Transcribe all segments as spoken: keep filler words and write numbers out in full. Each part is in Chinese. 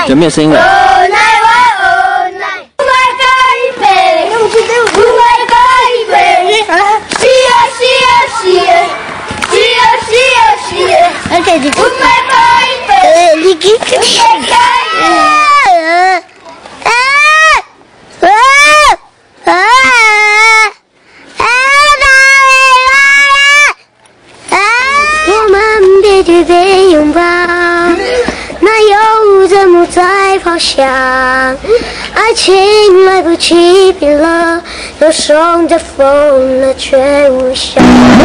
有没有声音了？ Okay, you can. Uh, you can.我们背对背拥抱，哪有这么在咆哮？爱情来不及冰了，又送着风了，却无效。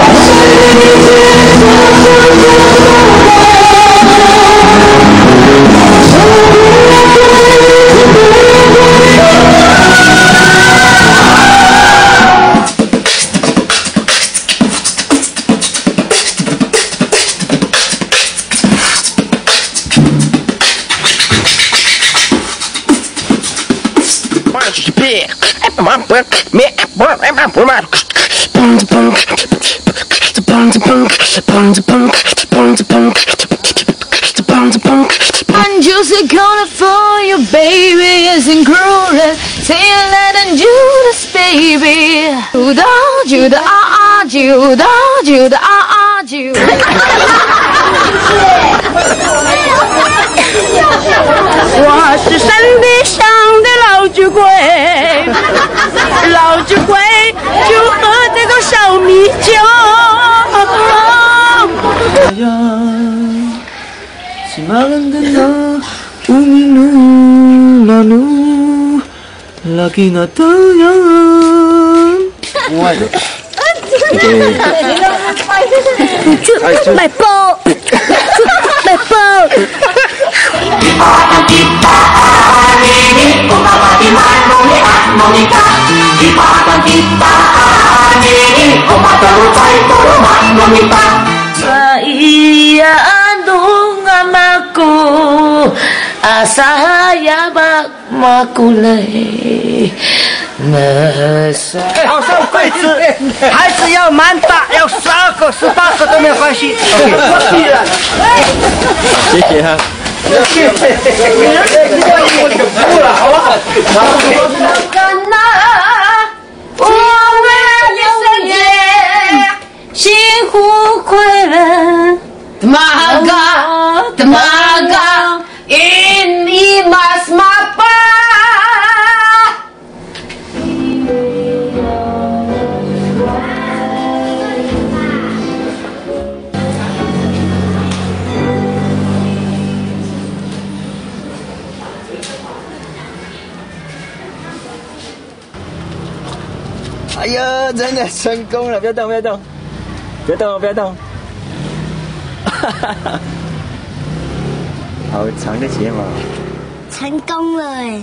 I'm just a corner for you, baby. Isn't cruel. Say let and Judas, baby. Judah, Judah, ah, ah, Judah, Judah, ah, ah, Judah. 我是山地上的老酒鬼，老酒鬼就喝这个小米酒。 Simangan uminu lanu lagi natayan. Muay. My ball. My ball. Iya andung amaku asaya bak makulai masa。 好上柜子，孩子要蛮大，要十二个、十八个都没有关系。 谢谢哈。 谢谢。我就服了，好不好？ 我们的圣洁，幸福快乐。Temaga, temaga, ini mas mapa. Eh 哎呀，真的成功了！不要动，不要动，不要动，不要动。哈哈哈，好长的睫毛。 成功了哎！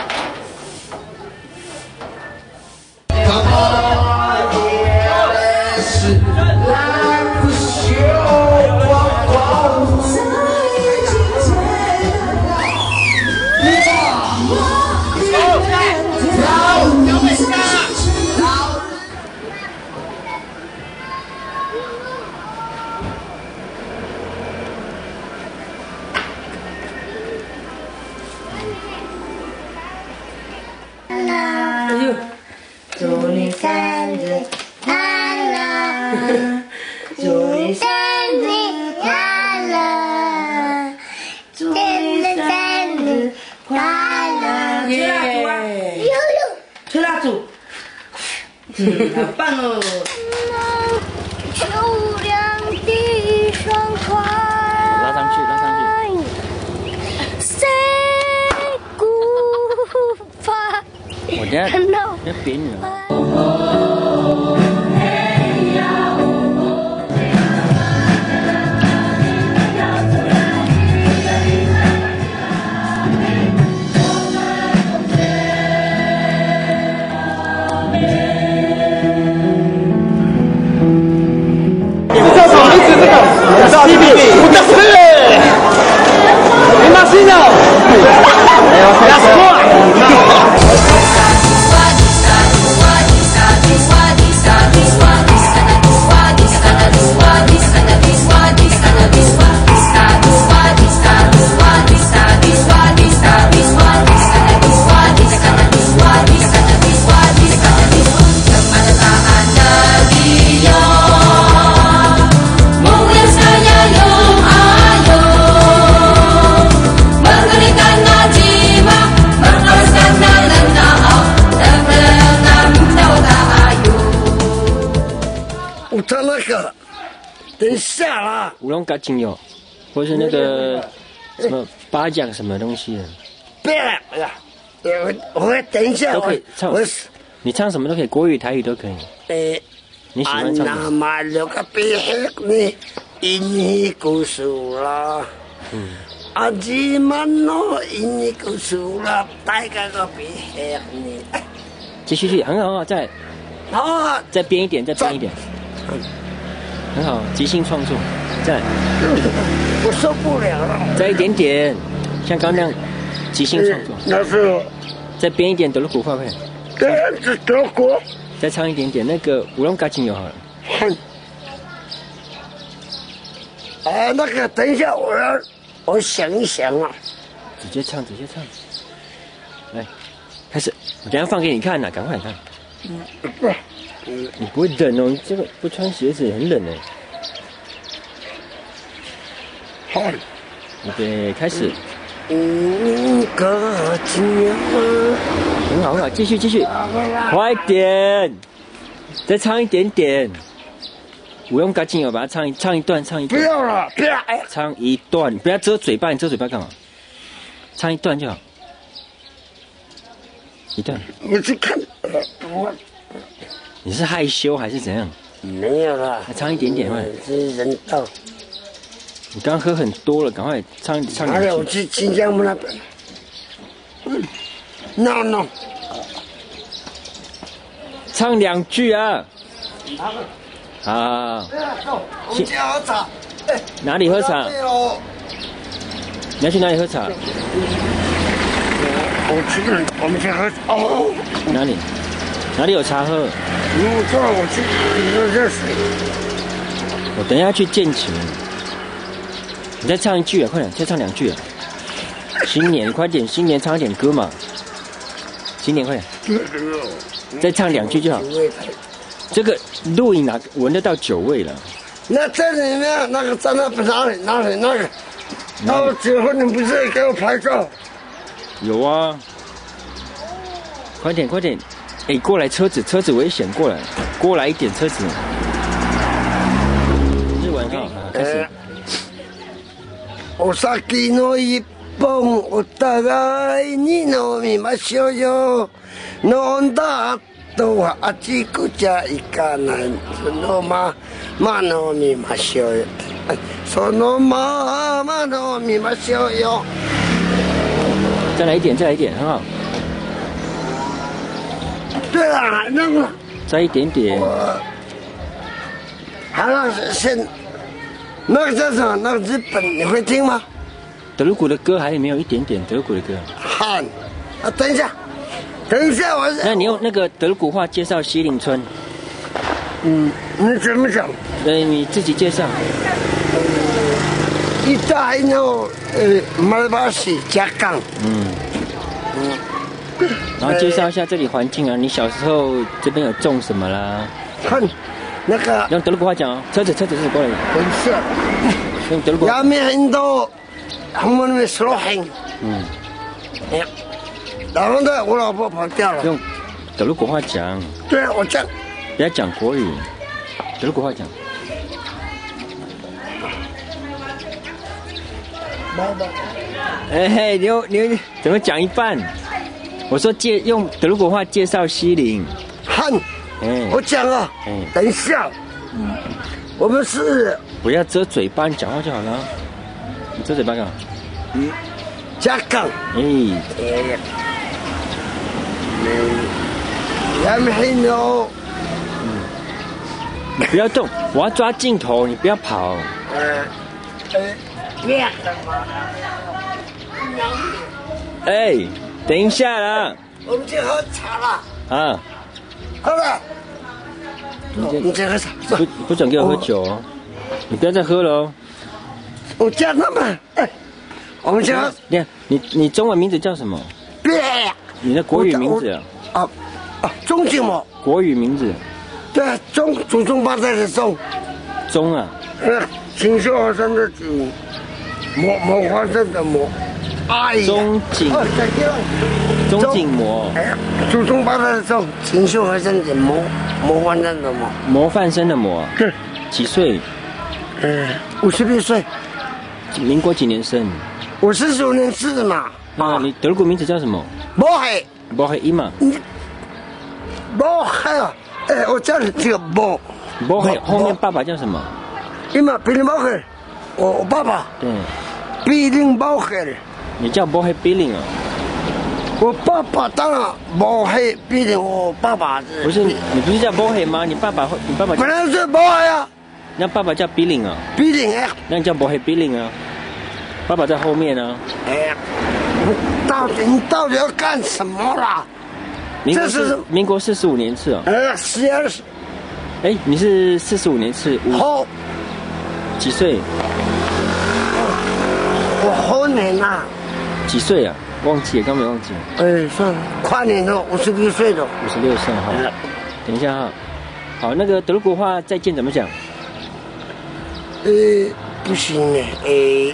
祝你生日快乐！祝你生日快乐！祝你生日快乐！耶！吹蜡烛，嗯，好棒哦！ 秋凉的霜花。 拉上去，拉上去。 谁孤发？ 我等下看到。 要扁你了。 你们叫什么名字？这个？我叫 B B， 我叫是。你妈是呢？哎呦，不要说。 个，等一下啦。 乌龙嘎精油，或是那个什么八奖什么东西的， 别了，哎呀，我我等一下， 都可以唱。 我你唱什么都可以，国语、台语都可以。 诶， 你喜欢唱什么？ 买了个别你印尼故事啦。嗯。阿吉曼诺印尼故事啦，大家个别你。 继续去，很好，很好，再好啊， 再编一点，再编一点。很好，即兴创作，再来。 我受不了了。 再一点点，像刚刚那样，即兴创作。 那是。 再编一点德鲁古话，快点。 这是德国。 再唱一点点那个乌龙嘎精油好了。 哼。哎，那个，等一下，我要我想一想啊。 直接唱，直接唱。来，开始。我等一下放给你看呐，赶快看。嗯。不。你不会冷哦，你这个不穿鞋子很冷哎。 好。 预备，开始。 嗯，个精油。 很好，很好，继续，继续，快点，再唱一点点。不用嘎精油，把它唱一唱一段，唱一段。 不要了，不要。 唱一段，不要遮嘴巴，你遮嘴巴干嘛？唱一段就好。一段。 我去看。我。 你是害羞还是怎样？ 没有啦。 唱一点点，快。 是人道。 你刚喝很多了，赶快唱唱两句。 哪里？我去新疆那边。嗯。no no。 唱两句啊。好。 我们去喝茶。 哪里喝茶？你要去哪里喝茶？ 我去，我们去喝茶。哦。 哪里？哪里有茶喝？ 你我叫我去喝热水。 我等一下去建琴。你再唱一句啊，快点，再唱两句啊！新年快点，新年唱一点歌嘛！新年快点，再唱两句就好。这个录影哪闻得到酒味了？ 那在里面那个在那边哪里哪里那个？那我结婚你不是给我拍照？ 有啊！快点快点！哎，过来车子车子危险，过来过来一点车子。日文哈，开始。 お先の一本お互いに飲みましょうよ。飲んだ後はあちこちゃ行かない。そのまま飲みましょうよ。そのまま飲みましょうよ。 再来一点，再来一点，很好。 对啊，那个。 再一点点。 还有先。那个叫什么？那个日本你会听吗？ 德鲁古的歌还有没有一点点德鲁古的歌？ 汉，啊，等一下，等一下，我。 那你用那个德鲁古话介绍西林村。 嗯，你怎么讲？ 呃，你自己介绍。 一大呢，呃，马来巴西加港。 嗯。嗯。然后介绍一下这里环境啊，你小时候这边有种什么啦？ 看。那个用德鲁古话讲哦，车子车子是过来。 等一下， 用德鲁古。 下面很多，他们那说很。嗯。哎，然后呢，我老婆跑掉了。 用德鲁古话讲。 对啊，我讲。 不要讲国语，德鲁古话讲。哎嘿，你又你怎么讲一半？我说介用德鲁古话介绍西林。 汉。嗯、我讲啊，嗯、等一下，嗯，我们是不要遮嘴巴，你讲话就好了。你遮嘴巴干嘛？ 嗯，加杠。哎，哎，嗯，很牛。 嗯，你不要动，我要抓镜头，你不要跑。呃，呃，亮的吗？哎，等一下啦。 我们去喝茶了。 啊。 喝了。你你先喝茶。 不不准给我喝酒哦！你不要再喝了哦。 我叫他们，哎，我们先喝。 你看，你你中文名字叫什么？ 别。 你的国语名字啊？ 啊啊，钟景模。 国语名字。 对，钟祖宗八代的钟。 钟啊。 呃，锦绣河山的锦，模模花生的模。哎呀。 钟景。 哦，再见了。 钟景模。 哎，祖宗八代的钟，锦绣河山的模，模范生的模。 模范生的模。 对。 几岁？ 呃，五十六岁。 民国几年生？ 我四十五年生的嘛。 啊，你德国名字叫什么？ 不黑。 不黑伊嘛？ 不黑啊！哎，我叫你这个不。 不黑后面爸爸叫什么？ 伊嘛比林不黑，我我爸爸。 对。 比林不黑。 你叫不黑比林啊？ 我爸爸当然不黑比林，我爸爸是。 不是你，你不是叫不黑吗？你爸爸会，你爸爸。 本来是不黑啊。 那爸爸叫比林啊。 比林哎。 那你叫不黑比林啊？爸爸在后面呢、啊。 哎，我到底你到底要干什么啦？ 这是民国四十五年次哦。 呃，十二十。 哎，你是四十五年次，五后几岁？ 我后年呐。 几岁啊？忘记了，刚没忘记。 哎，算了，跨年了，五十六岁了。 五十六岁哈。等一下哈。好，那个德国话再见怎么讲？ 呃，不行哎，哎。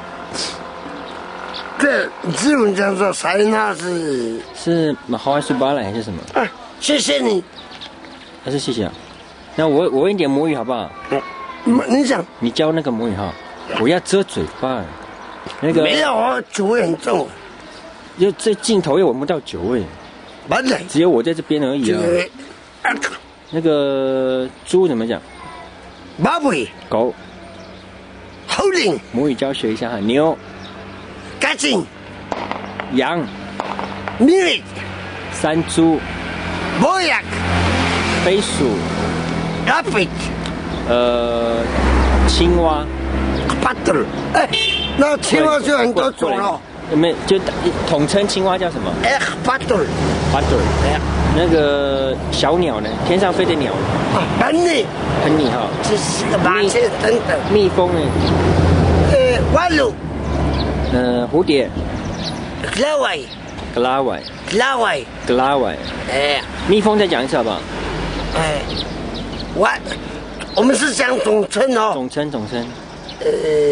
这日文讲说塞纳是是好爱苏巴来还是什么？ 啊，谢谢你， 还是谢谢啊？那我我问一点母语好不好？ 嗯，你讲， 你教那个母语哈，我要遮嘴巴，那个没有啊，酒味很重， 就这镜头也闻不到酒味， 完了， 只有我在这边而已啊。那个猪怎么讲？ 马尾， 狗， 猴领， 母语教学一下哈，牛。 干净， 羊， 米， 山猪， 摩羊， 飞鼠， 阿飞， 呃，青蛙， 巴德，哎，那青蛙就很多种了。 没就统称青蛙叫什么？ 哎，巴德， 巴德，哎，那个小鸟呢？天上飞的鸟。 啊，本尼， 本尼哈， 这是个麻雀等等。 蜜蜂呢？ 呃，弯鹿。 呃，蝴蝶， 格拉维， 格拉维， 格拉维， 格拉维， 哎， 蜜蜂再讲一次好不好？ 哎，我我们是讲总称哦， 总称总称， 呃，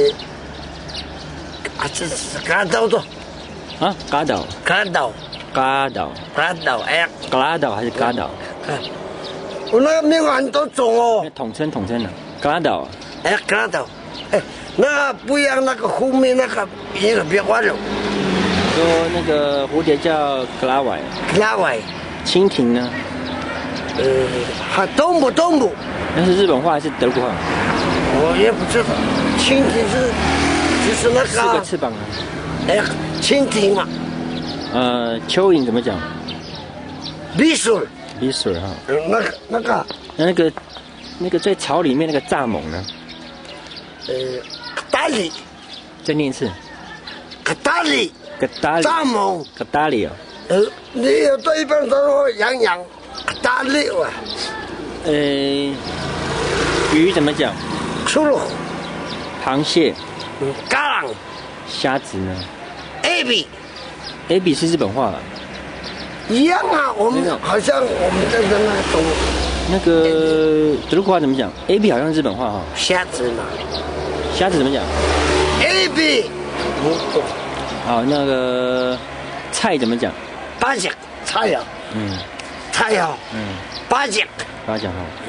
啊，这是嘎岛的， 啊，嘎岛， 嘎岛， 嘎岛， 嘎岛，哎， 格拉岛还是嘎岛？ 哎，我那个蜜蜂很多种哦， 统称统称的，格拉岛， 哎，嘎岛，哎。那不一样，那个后面那个那个别忘了。 说那个蝴蝶叫格拉维， 格拉维。 蜻蜓呢？ 呃，还东部东部。 那是日本话还是德国话？ 我也不知道。蜻蜓是就是那个。 四个翅膀啊。 哎，蜻蜓嘛。 呃，蚯蚓怎么讲？ 鼻水。 鼻水哈。 嗯，那个那个。 那那个那个在草里面那个蚱蜢呢？ 呃。达里， 再念一次。 格达里， 格达里， 蚱蜢， 格达里啊。 呃，你有对一般都说洋洋，格达里啊。 呃，鱼怎么讲？ 出入。 螃蟹。 嗯，嘎啷。 虾子呢 ？A B。 A B 是日本话。 一样啊，我们好像我们这个那种。 那个德国话怎么讲 ？A B 好像是日本话哈。 虾子嘛。 虾子怎么讲 ？A B， 好，那个菜怎么讲？ 八角菜呀。 嗯。 菜呀。 嗯。 八角。 八角哈。嗯。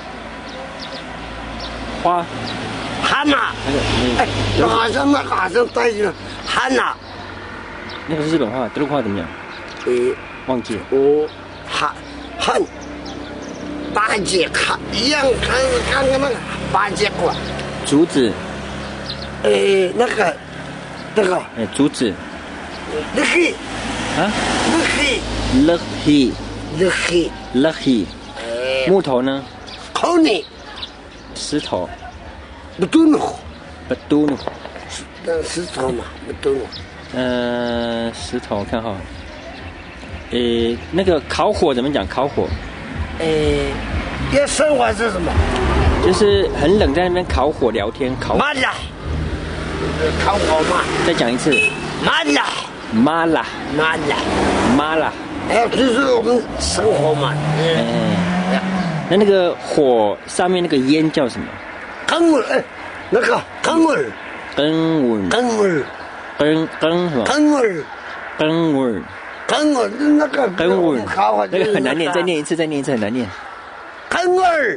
花。 蛤蟆。 那个， 哎，那好像那好像带着蛤蟆。 那个是日本话，德国话怎么讲？ 呃， 忘记了。 我汉汉八角汉一样，看看看那个八角瓜。 竹子。 呃，那个，那个， 哎，竹子， 乐黑， 啊， 乐黑， 乐黑， 乐黑， 乐黑，木头呢？ 口泥， 石头， 不嘟哝， 不嘟哝， 那石头嘛，不嘟哝。 呃，石头，我看哈，呃，那个烤火怎么讲？烤火， 呃，要生活是什么？ 就是很冷，在那边烤火聊天，烤。 麻辣。烤火嘛， 再讲一次。 麻辣， 麻辣， 麻辣， 麻辣。 哎，就是我们生活嘛。 哎，那那个火上面那个烟叫什么？ 羹味，哎，那个羹味。 羹味。 羹味。 羹羹什么？ 羹味。 羹味。 羹味，那个羹味。 烤火那个很难念，再念一次，再念一次很难念。 羹味。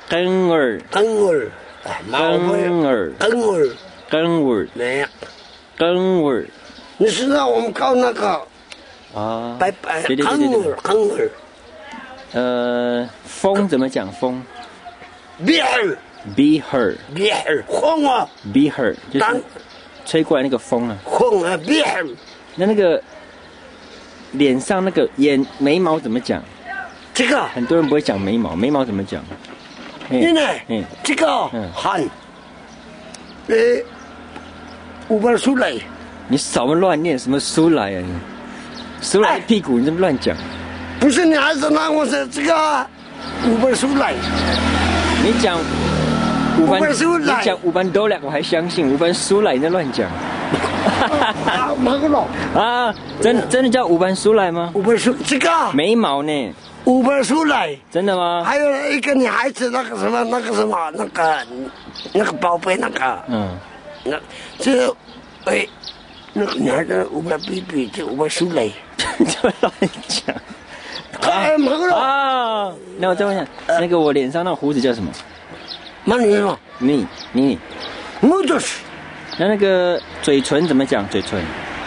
根儿， 根儿，哎， 根儿， 根儿， 根儿， 没有。 根儿。 你知道我们靠那个啊， 白白对对对根对对儿，根儿， 呃，风怎么讲？风别儿， ，be her，be 别儿，风啊， her，就当是吹过来那个风啊。 风啊，别儿， 那那个脸上那个眼眉毛怎么讲？ 这个， 很多人不会讲眉毛，眉毛怎么讲？ 你呢？ 嗯， 这个嗯喊，呃，五本书来， 你少么乱念什么书来啊你？书来屁股，你这么乱讲？ 不是你孩子那我是这个五本书来， 你讲五班， 五班书你来讲五班多两我还相信，五班书来你在乱讲。 啊，哪个了？ 啊，真真的叫五班书来吗？ 五本书这个眉毛呢？ 五本书来。 真的吗？ 还有一个女孩子，那个什么，那个什么，那个那个宝贝，那个， 嗯， 那这，哎，那个女孩子五百 B B， 这五百输来， 就乱讲。 哎，忙了， 啊，那我再问一下，那个我脸上那胡子叫什么？ 那你说， 你你， 我就是那那个嘴唇怎么讲？嘴唇，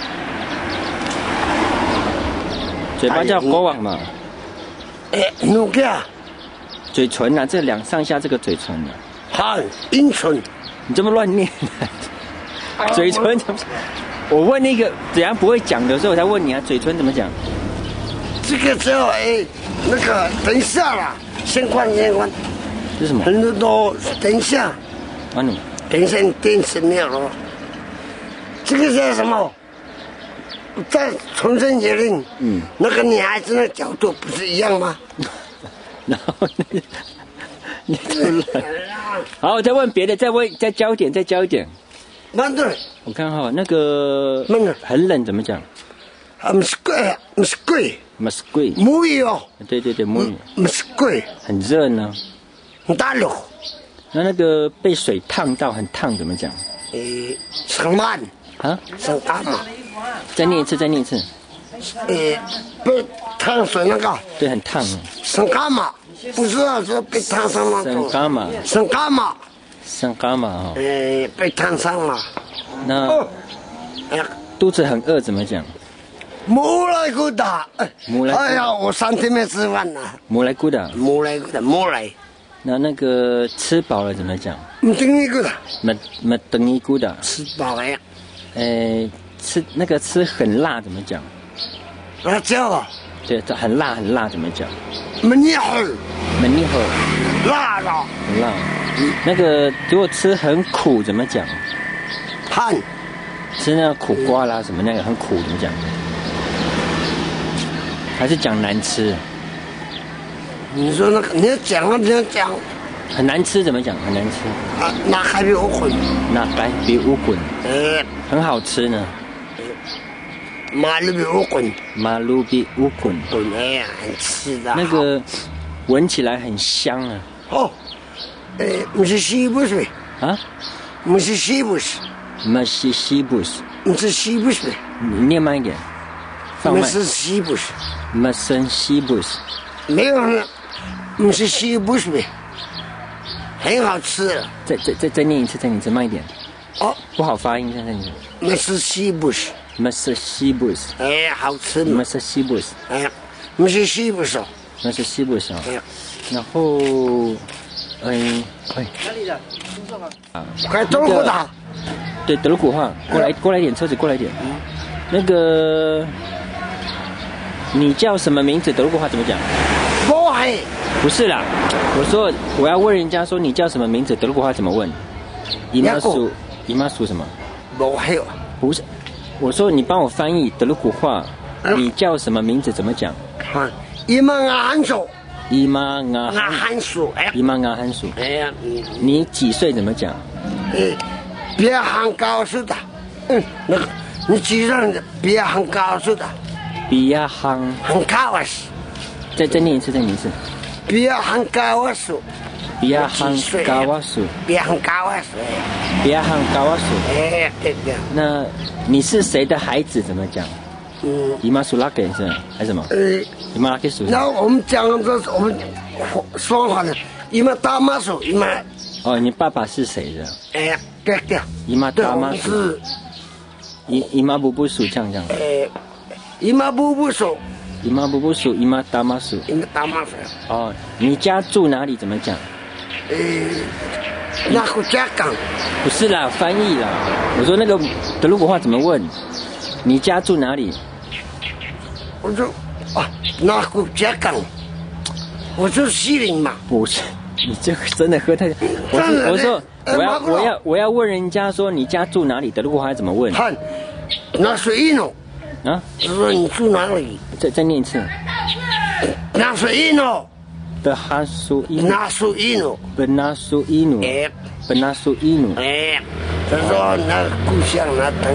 嘴巴叫国王嘛。 哎，弄个嘴唇啊，这两上下这个嘴唇啊， 好阴唇， 你这么乱念，嘴唇怎么？我问那个怎样不会讲的时候，我才问你啊，嘴唇怎么讲？ 这个叫哎，那个等一下啦，先关先关， 这是什么？ 很多都等一下， 啊你等一下你电视没有了，这个叫什么？再重新决定， 嗯， 那个女孩子的角度不是一样吗？ 然后那你突然，好，我再问别的，再问再教一点，再教一点。 慢点， 我看哈，那个慢点， 很冷怎么讲？ 啊，不是贵，不是贵， Mosquito， 母语哦， 对对对，母语。 不是贵， 很热呢。 很大陆， 那那个被水烫到很烫怎么讲？ 诶，上慢， 啊？ 上大嘛， 再念一次，再念一次。 诶，被烫水那个对，很烫哦。 上干嘛？不是啊，是被烫伤那生种， 伽马， 上干嘛？ 生伽马哦。 诶，被烫伤了。 那哦，哎呀， 肚子很饿怎么讲？ 莫来给我打，哎莫来哎呀，我三天没吃饭了， 莫来咕的。 莫来给我打，莫来， 那那个吃饱了怎么讲？ 你等一个的， 没没等一咕的。 吃饱了呀， 诶，吃那个吃很辣怎么讲？ 辣椒啊， 对，这很辣很辣怎么讲？ 没你好， 没你好， 辣了， 很辣。那个如果吃很苦怎么讲？ 汗， 吃那个苦瓜啦什么那个很苦怎么讲？还是讲难吃？ 你说那个你要讲啊，你要讲很难吃怎么讲？很难吃。 啊，那还比我混， 那白比乌滚， 哎， 很好吃呢。 马路比我滚， 马路比乌滚， 滚哎呀，很吃的， 那个闻起来很香啊。 哦，哎，不是西部是啊？ 不是西部是， 马西西布斯， 不是西部是， 你念慢一点，放慢。 不是西部是， 马森西布斯， 没有了，不是西部是，很好吃的， 再再再再念一次，再念一次，慢一点， 哦， 不好发音，再再念。 那是西部是， 马斯西布斯， 哎，好吃嘛， 马斯西布斯， 哎呀，不是西部是， 马斯西布斯啊。 哎呀， 然后，嗯，哎， 快走过来， 对，德鲁古话，过来过来一点，车子过来一点。那个，你叫什么名字？德鲁古话怎么讲？ 我还不是啦，我说我要问人家说你叫什么名字？德鲁古话怎么问？姨妈属姨妈属什么？ 我还有， 不是，我说你帮我翻译德鲁古话， 嗯你叫什么名字？怎么讲？ 看，一毛俺手， 姨妈啊， 俺汉数，哎呀， 姨妈啊，汉属。 哎呀，嗯， 你几岁？怎么讲？ 哎，别喊高速的，嗯，那个你记上的，别喊高速的， 比亚夯， 很高是， 再再念一次，再念一次。 别喊高速， 比亚夯高瓦属， 别喊高速， 比亚夯高瓦属。 哎，对对， 那你是谁的孩子？怎么讲？ 嗯， 姨妈属拉给是还是什么？ 呃， 姨妈拉给属什么？ 然后我们讲的我们说话的， 姨妈大妈手，姨妈。 哦，你爸爸是谁的？ 哎，对对。 姨妈大妈手。是。 姨姨妈布布属这样这样。 哎，姨妈布布属。 姨妈布布属，姨妈大妈属。 姨妈大妈属。 哦，你家住哪里？怎么讲？ 呃，那个家港。 不是啦，翻译啦。我说那个德鲁古话怎么问？你家住哪里？ 我说啊，那个家港。我说西林嘛。 不是，你这个真的喝太。我是我说我要我要我要问人家说你家住哪里？德鲁古话怎么问？ 看，那是一诺。 啊？ 我说你住哪里？ 再再念一次。 那是一诺。 的哈苏伊努。 那是一诺。 本那苏伊努。 哎。 本那苏伊努。 哎。他说那故乡那等。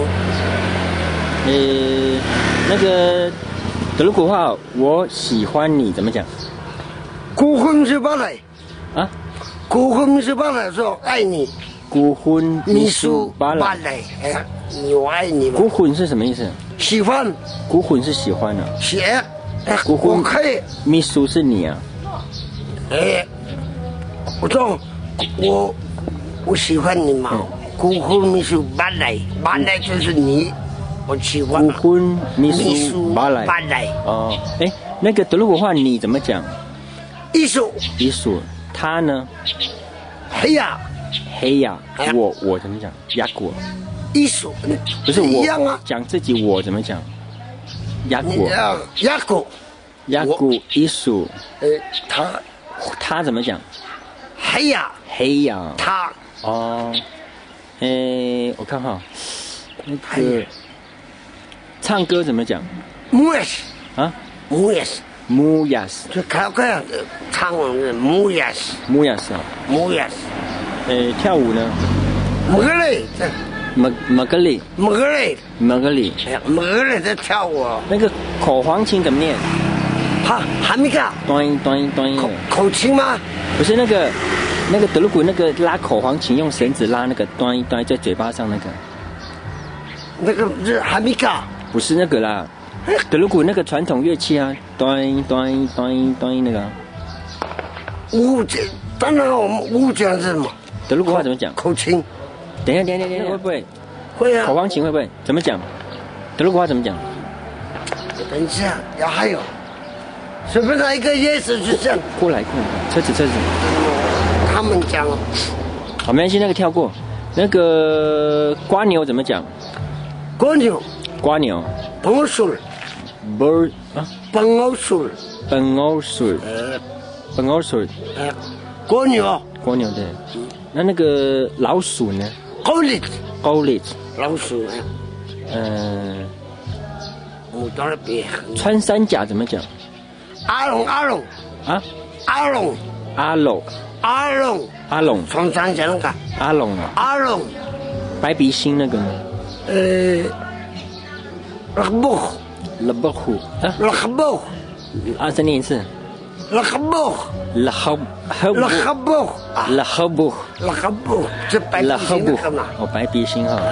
呃，那个德鲁古话，我喜欢你怎么讲？ 孤魂是巴来。 啊？ 孤魂是巴来说爱你。 孤魂秘书巴来。哎，你我爱你。 孤魂是什么意思？ 喜欢。 孤魂是喜欢啊。 喜爱。 孤魂可以。 秘书是你啊。 哎，我说我我喜欢你嘛。孤魂秘书巴来，巴来就是你。我喜欢。 孤魂秘书巴来。 巴来。 哦，哎，那个德鲁古话你怎么讲？ 艺术。 艺术。他呢？ 黑呀。 黑呀。我我怎么讲？雅果。 艺术。 不是我一样啊。 讲自己我怎么讲？雅果。 雅果。 雅果艺术。 呃，他。 他怎么讲？ 黑呀。 黑呀。 他。 哦。诶，我看哈，那个唱歌怎么讲 ？Muyas 啊 ，Muyas ，Muyas， 就看看唱的 Muyas，Muyas 啊 ，Muyas。 诶，跳舞呢 m a g a l i 马马格里 m a g a l i 马格里 m a g a l i 在跳舞。 那个口簧琴怎么念？ 哈，还没干。 端音端音端音。 口口琴吗？ 不是那个。那个德鲁古那个拉口簧琴用绳子拉那个端一端在嘴巴上那个， 那个是哈密卡， 不是那个啦，德鲁古那个传统乐器啊，端一端一端一端一那个。 乌这当然我们乌讲是什么？ 德鲁古话怎么讲？ 口琴。 等一下等一下等一下，会不会？ 会啊。 口簧琴会不会？怎么讲？德鲁古话怎么讲？ 等一下，要还有，随便拿一个叶子就这样。 过来过来，车子车子。 他们讲， 好，没关系，那个跳过。那个瓜牛怎么讲？ 瓜牛， 瓜牛。 本欧水。 不啊？ 本欧水。 本欧水。 呃， 本欧水。 呃，瓜牛。 瓜牛对。那那个老鼠呢 ？Golit。 Golit。 老鼠。 嗯。 我当然别。 穿山甲怎么讲？ 阿龙阿龙。 啊？ 阿龙。 阿龙。 阿龙， 阿龙， 从山讲那个阿龙啊， 阿龙， 白鼻星那个呢？ 呃，拉布， 拉布虎啊，拉布， 啊，再念一次， 拉布， 拉哈哈布， 拉布， 拉哈布， 拉布，这白鼻星那个嘛？ 哦，白鼻星哈。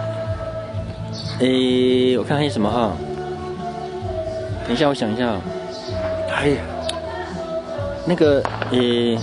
诶，我看还有什么哈？等一下，我想一下。 哎呀， 那个诶。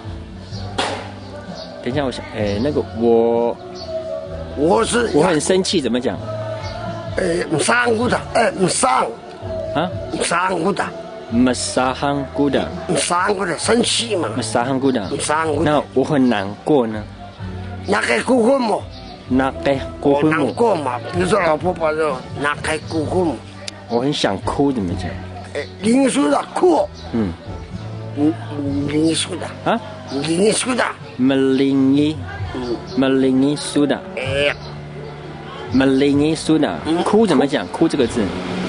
等一下，我想，哎，那个我， 我是我很生气，怎么讲？ 呃，唔生gut，哎，唔生， 啊， 唔生gut， 唔生行gut， 唔生gut，生气嘛， 唔生行gut， 唔生gut。 那我很难过呢。 那该过婚么？ 那该过婚么？ 难过嘛，比如说老婆婆说那该过婚么？ 我很想哭，怎么讲？ 哎，林叔的哭。 嗯。 嗯，林叔的。 啊？ 林叔的。 melingi， 嗯 ，melingi suda， 哎 ，melingi suda， 哭怎么讲？哭这个字，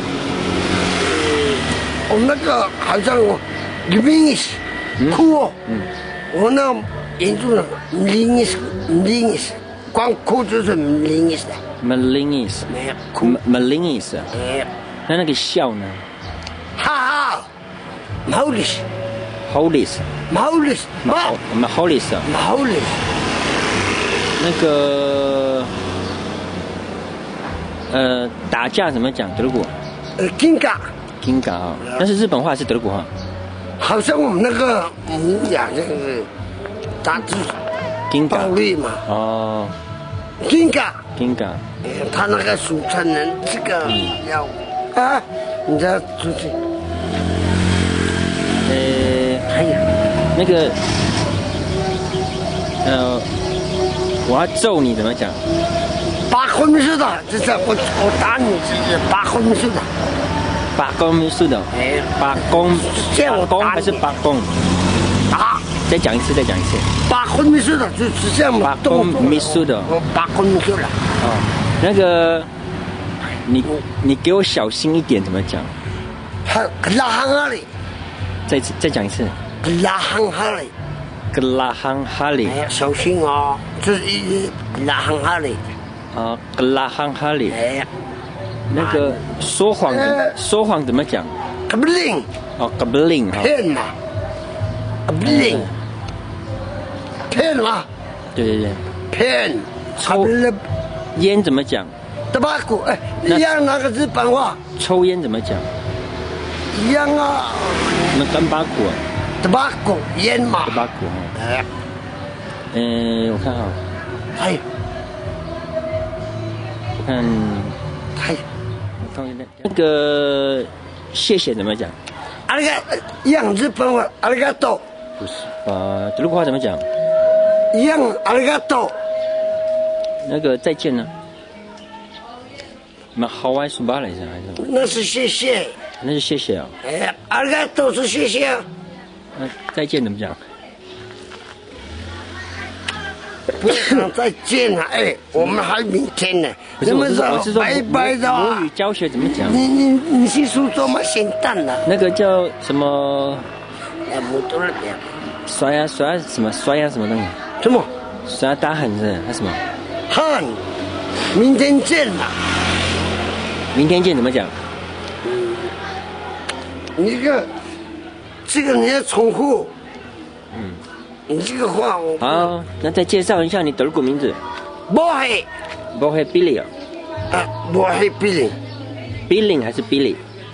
我那个好像我 melingi 哭，嗯，我那印度的 melingi melingi 光哭就是 melingi 的 melingi， 没有哭 melingi， 哎， 那那个笑呢？ 哈哈 ，maulis。 Holis， Maulis， 毛，我们 Holis，Maulis， 那个，呃，打架怎么讲？德鲁古？ 呃 ，Ginga，Ginga 啊，那是日本话还是德鲁古话？ 好像我们那个母语啊，这个是它就是金嘎暴力嘛。 哦， 金嘎， 金嘎， 哎，他那个俗称人这个要啊，你再出去。 呃， 哎呀， 那个，呃，我要揍你怎么讲？ 八分数的，这是我我打你这是八分数的。 八公是的， 哎， 八公， 这样我打你八公还是八公？ 打再讲一次，再讲一次。 八分秘书的就是这样嘛。 八公秘书的。 我八分秘书了。 哦，那个，你你给我小心一点，怎么讲？ 哈，拉汉哈里。 再再讲一次。 拉汉哈里。 格拉汉哈里。 哎呀，小心哦，这是一拉汉哈里。 啊，格拉汉哈里。 哎呀， 那个说谎的说谎怎么讲？ 格不灵。 哦，格不灵哈。 骗嘛。格不灵。骗嘛。 对对对。 骗。 抽烟怎么讲？ 德巴古，哎，一样那个日本话。 抽烟怎么讲？ 一样啊。 那干巴古。 德巴古烟嘛。 德巴古哈。哎。嗯，我看哈。 哎。 我看。 哎。 我看那个谢谢怎么讲？ 阿里个一样日本话，阿里个多。 不是，呃，德鲁话怎么讲？ 一样阿里个多。 那个再见呢？那好爱苏巴来着还是？ 那是谢谢。 那是谢谢啊。 哎，阿里个多是谢谢。 那再见怎么讲？ 不要讲再见了，哎，我们还明天呢。 不是，我是我是说拜拜的。 母语教学怎么讲？ 你你你是说什么咸蛋了？ 那个叫什么？ 哎，木头了点。 刷牙刷牙什么刷牙什么东西？ 什么？ 刷牙打狠是还是什么？ 汉，明天见了。 明天见怎么讲？ 你这个这个你要重复。嗯。你这个话我好，那再介绍一下你德国名字。 不黑， 不黑 Billy 啊？ 啊，不黑 Billy。Billy 还是 Billy？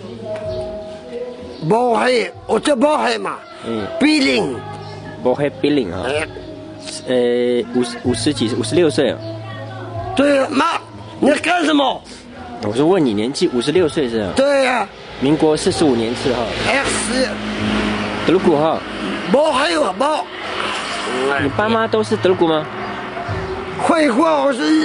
不黑，我叫不黑嘛。嗯。Billy。 不黑 Billy 啊。呃，五十五十几，五十六岁啊。 对啊，妈，你在干什么？ 我说问你年纪，五十六岁是吧？ 对呀、啊。 民国四十五年次哈。 X。 德国哈。 不黑我不。 你爸妈都是德国吗？ 废话，我是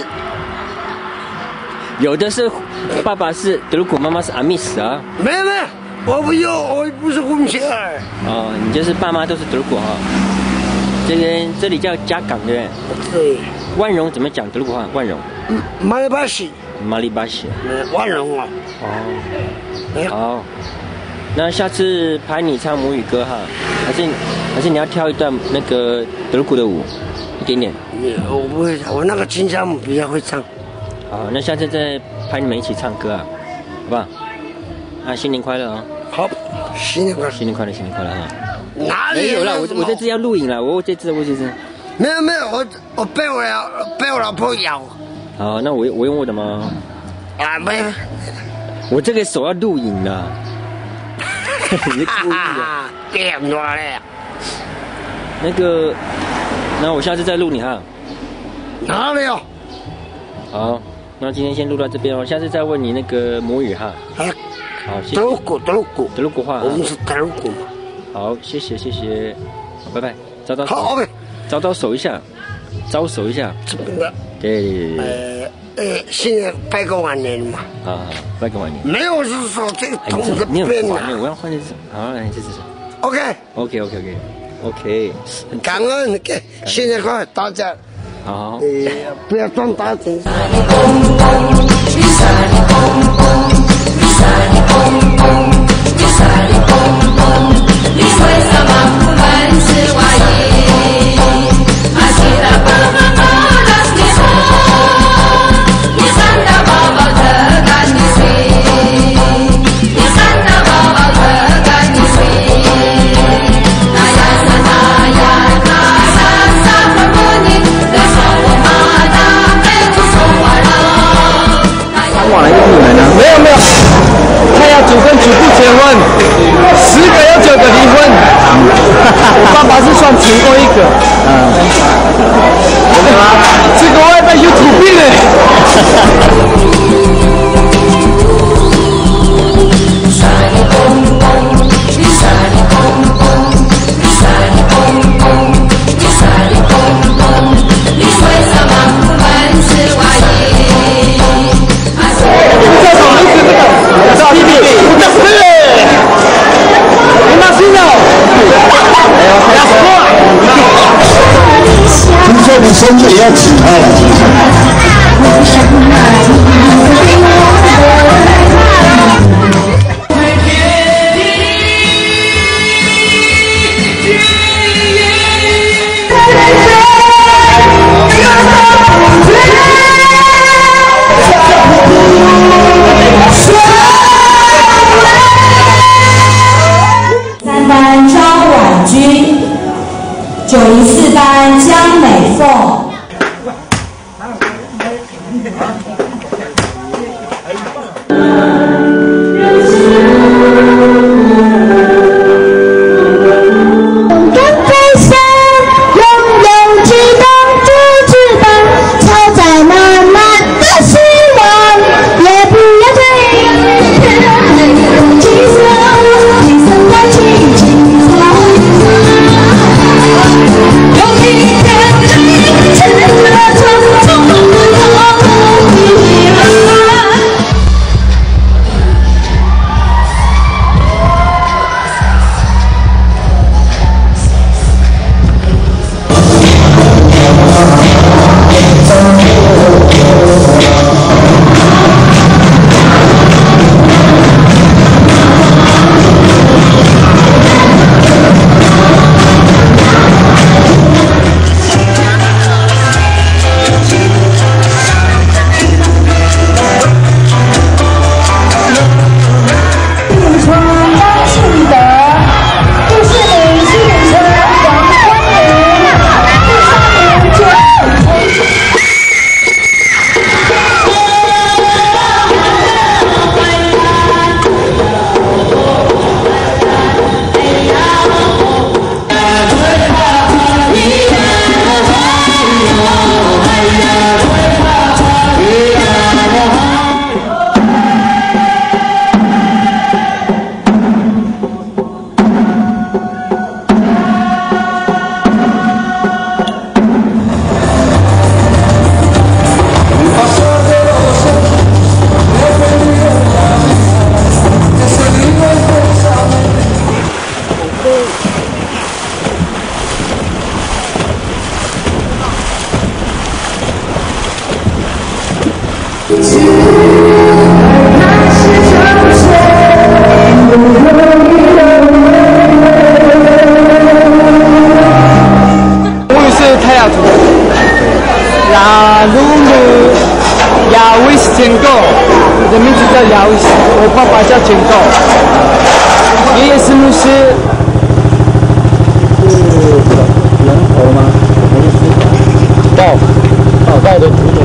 有的是爸爸是德国，妈妈是阿密斯啊。 没有没有，我不有，我不是混血儿。 哦，你就是爸妈都是德国哈。这边这里叫嘉港对不对？对。 万荣怎么讲德国话？万荣。 嗯，马里巴西。 马里巴西。 万荣啊。 哦。好。那下次拍你唱母语歌哈，还是还是你要跳一段那个德国的舞，一点点。 我不会唱，我那个金沙姆比较会唱。 好，那下次再拍你们一起唱歌啊，好不好？啊，新年快乐啊！ 好，新年快乐， 新年快乐，新年快乐哈！ 哪里没有了？我我这次要录影了，我这次我这次。 没有没有，我我被我老被我老婆咬。 好，那我我用我的吗？ 啊，没有。 我这个手要录影的。你故意的。 变多了。 那个，那我下次再录你哈。 哪里有？ 好，那今天先录到这边哦，下次再问你那个母语哈。 哎。 好，谢谢。 德国，德国， 德国话。 我们是德国嘛。 好，谢谢谢谢，好，拜拜，招招手。 好，OK。 招招手一下，招手一下。 这边的。 对对对对。 呃呃，现在拜个晚年嘛。 啊，拜个晚年。 没有，是说这个筒子变了。 没有，我要换这只。好，来这只手。 OK。 OK OK OK OK。 感恩给新年快乐大家。 好。 呃，不要撞大钱。 没有没有，他要主跟主不结婚，十个有九个离婚。我爸爸是算奇过一个。嗯。真的吗？这个外卖有土病嘞。 听说你生日也要几号了？ 三班张婉君，九零四班江美凤。 雅鲁鲁雅维斯建构，我的名字叫雅维斯，我爸爸叫建构，爷爷是牧师。是人头吗？报报道的图。